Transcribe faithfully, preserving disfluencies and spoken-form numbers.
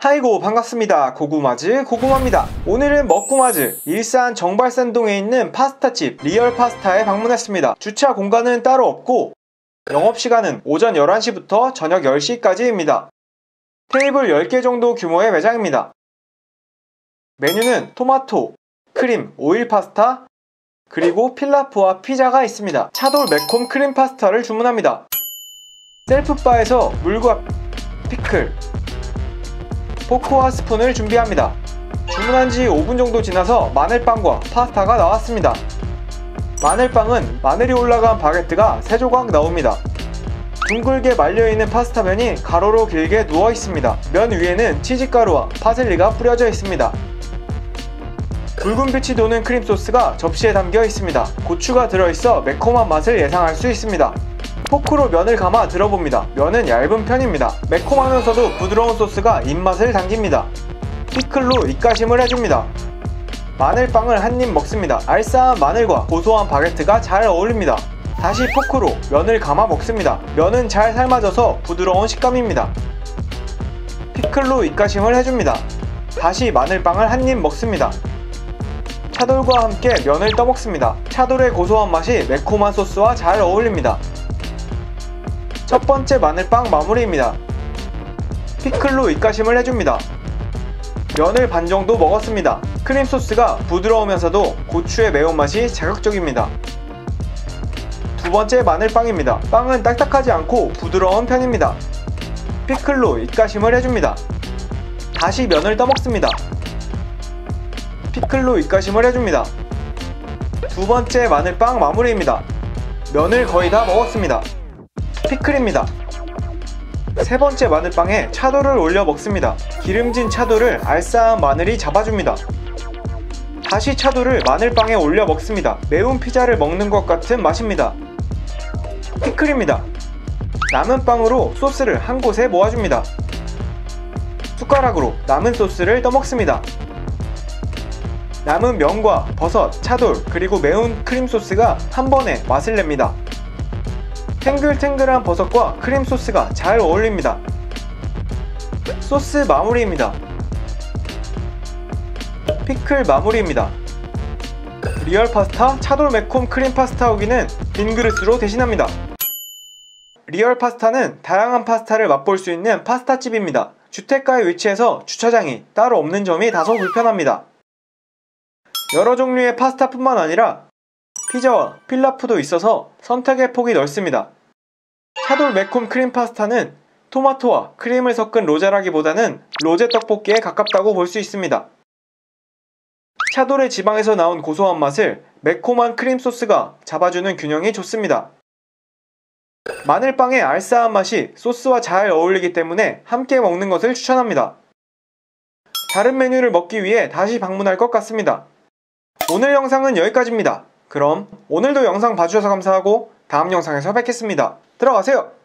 하이고 반갑습니다. 고구마즈 고구마입니다. 오늘은 먹구마즈 일산 정발산동에 있는 파스타집 리얼파스타에 방문했습니다. 주차 공간은 따로 없고 영업시간은 오전 열한 시부터 저녁 열 시까지입니다. 테이블 열 개 정도 규모의 매장입니다. 메뉴는 토마토, 크림, 오일 파스타, 그리고 필라프와 피자가 있습니다. 차돌 매콤 크림 파스타를 주문합니다. 셀프바에서 물과 피클, 포크와 스푼을 준비합니다. 주문한 지 오 분 정도 지나서 마늘빵과 파스타가 나왔습니다. 마늘빵은 마늘이 올라간 바게트가 세 조각 나옵니다. 둥글게 말려있는 파스타면이 가로로 길게 누워 있습니다. 면 위에는 치즈가루와 파슬리가 뿌려져 있습니다. 붉은 빛이 도는 크림 소스가 접시에 담겨 있습니다. 고추가 들어있어 매콤한 맛을 예상할 수 있습니다. 포크로 면을 감아 들어봅니다. 면은 얇은 편입니다. 매콤하면서도 부드러운 소스가 입맛을 당깁니다. 피클로 입가심을 해줍니다. 마늘빵을 한 입 먹습니다. 알싸한 마늘과 고소한 바게트가 잘 어울립니다. 다시 포크로 면을 감아 먹습니다. 면은 잘 삶아져서 부드러운 식감입니다. 피클로 입가심을 해줍니다. 다시 마늘빵을 한 입 먹습니다. 차돌과 함께 면을 떠먹습니다. 차돌의 고소한 맛이 매콤한 소스와 잘 어울립니다. 첫 번째 마늘빵 마무리입니다. 피클로 입가심을 해줍니다. 면을 반 정도 먹었습니다. 크림 소스가 부드러우면서도 고추의 매운맛이 자극적입니다. 두 번째 마늘빵입니다. 빵은 딱딱하지 않고 부드러운 편입니다. 피클로 입가심을 해줍니다. 다시 면을 떠먹습니다. 피클로 입가심을 해줍니다. 두 번째 마늘빵 마무리입니다. 면을 거의 다 먹었습니다. 피클입니다. 세 번째 마늘빵에 차돌을 올려 먹습니다. 기름진 차돌을 알싸한 마늘이 잡아줍니다. 다시 차돌을 마늘빵에 올려 먹습니다. 매운 피자를 먹는 것 같은 맛입니다. 피클입니다. 남은 빵으로 소스를 한 곳에 모아줍니다. 숟가락으로 남은 소스를 떠먹습니다. 남은 면과 버섯, 차돌, 그리고 매운 크림 소스가 한 번에 맛을 냅니다. 탱글탱글한 버섯과 크림 소스가 잘 어울립니다. 소스 마무리입니다. 피클 마무리입니다. 리얼 파스타 차돌 매콤 크림 파스타 후기는 빈 그릇으로 대신합니다. 리얼 파스타는 다양한 파스타를 맛볼 수 있는 파스타집입니다. 주택가에 위치해서 주차장이 따로 없는 점이 다소 불편합니다. 여러 종류의 파스타뿐만 아니라 피자와 필라프도 있어서 선택의 폭이 넓습니다. 차돌 매콤 크림 파스타는 토마토와 크림을 섞은 로제라기보다는 로제 떡볶이에 가깝다고 볼 수 있습니다. 차돌의 지방에서 나온 고소한 맛을 매콤한 크림 소스가 잡아주는 균형이 좋습니다. 마늘빵의 알싸한 맛이 소스와 잘 어울리기 때문에 함께 먹는 것을 추천합니다. 다른 메뉴를 먹기 위해 다시 방문할 것 같습니다. 오늘 영상은 여기까지입니다. 그럼 오늘도 영상 봐주셔서 감사하고 다음 영상에서 뵙겠습니다. 들어가세요.